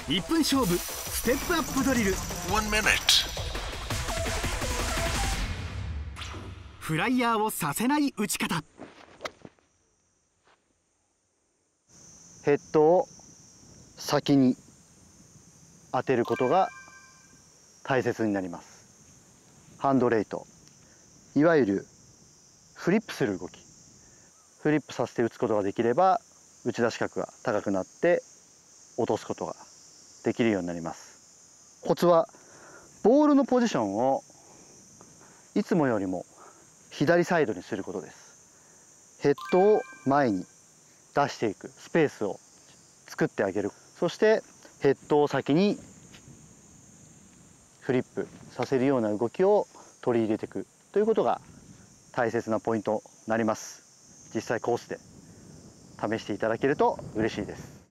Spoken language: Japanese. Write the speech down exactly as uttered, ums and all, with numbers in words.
いっぷん勝負ステップアップドリル。フライヤーをさせない打ち方。 ヘッドを先に当てることが大切になります。ハンドレイト、いわゆるフリップする動き。フリップさせて打つことができれば打ち出し角が高くなって落とすことができるようになります。コツはボールのポジションをいつもよりも左サイドにすることです。ヘッドを前に出していくスペースを作ってあげる。そしてヘッドを先にフリップさせるような動きを取り入れていくということが大切なポイントになります。実際コースで試していただけると嬉しいです。